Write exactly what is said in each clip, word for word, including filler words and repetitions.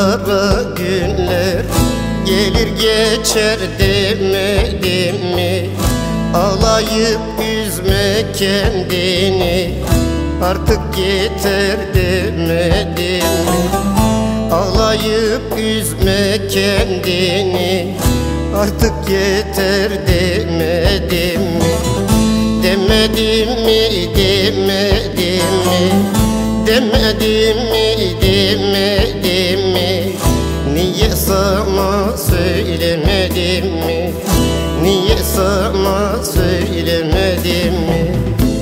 kara günler gelir geçer demedim mi? Ağlayıp üzme kendini, artık yeter demedim mi? Ağlayıp üzme kendini, artık yeter demedim mi? Demedim mi, demedim mi? Demedim mi, demedim mi? Niye sana söylemedim mi? Niye sana söylemedim mi?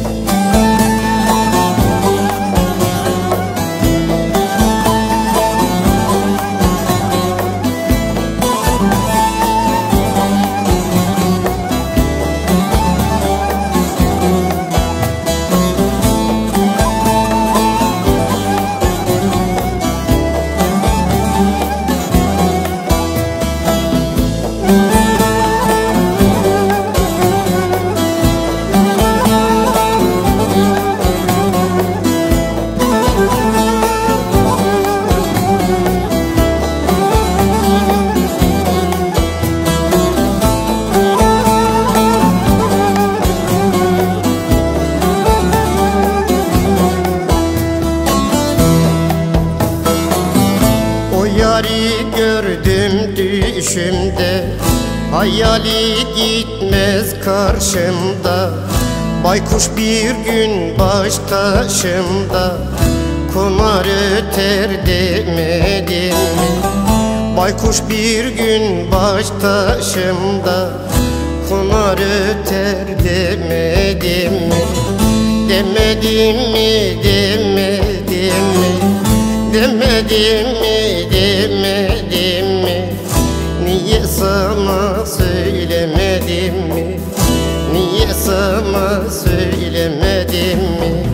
Yari gördüm düşümde, hayali gitmez karşımda. Baykuş bir gün baş taşımda, konar öter demedim mi? Baykuş bir gün baş taşımda, konar öter demedim mi? Demedim mi, demedim mi? Demedim mi, demedim mi? Niye sana söylemedim mi? Niye sana söylemedim mi?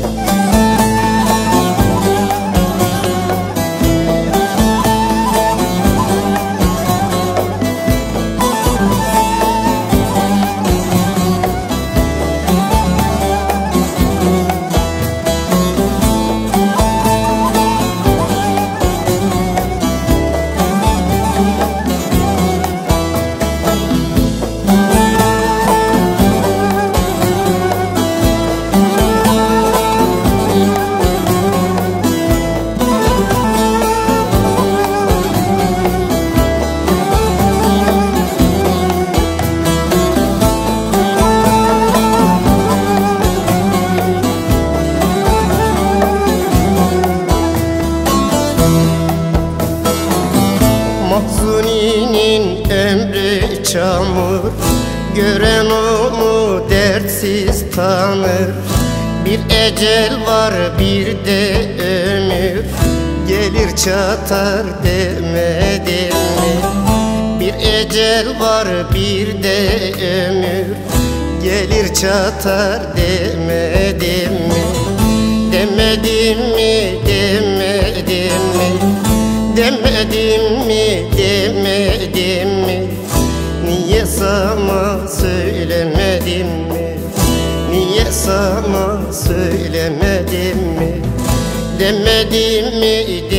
Mahzuni'nin ömrü çamur, gören onu dertsiz tanır. Bir ecel var bir de ömür, gelir çatar demedim mi? Bir ecel var bir de ömür, gelir çatar demedim mi? Demedim mi, demedim mi? Demedim mi, demedim mi? Niye sana söylemedim mi? Niye sana söylemedim mi? Demedim mi,